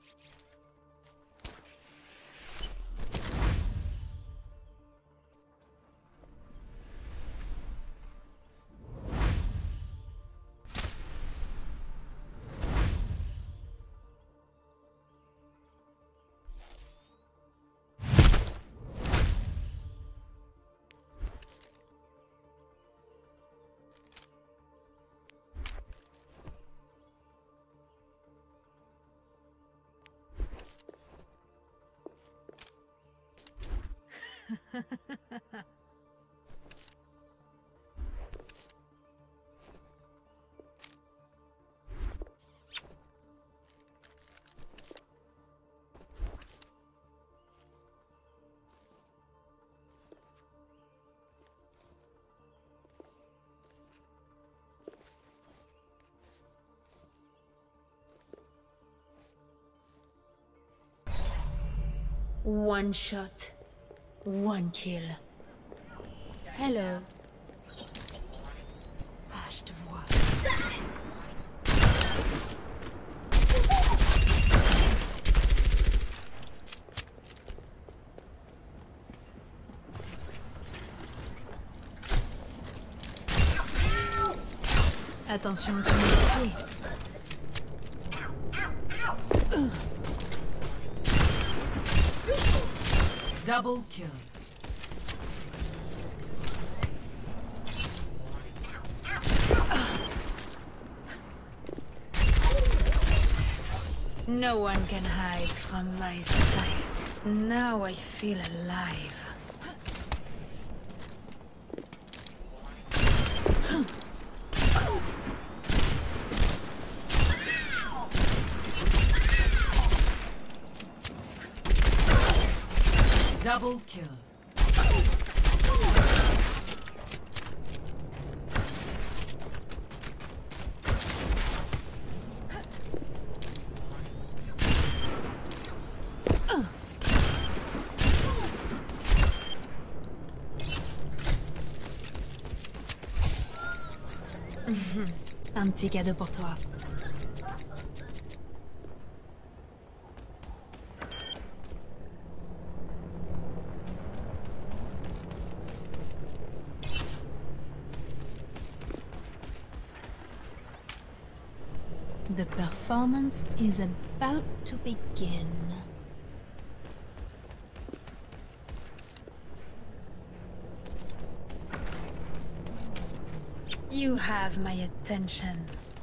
One shot, one kill. Hello. Ah, je te vois. Attention, tu me pieds. Double kill. No one can hide from my sight. Now I feel alive. Double kill. Un petit cadeau pour toi. The performance is about to begin. You have my attention.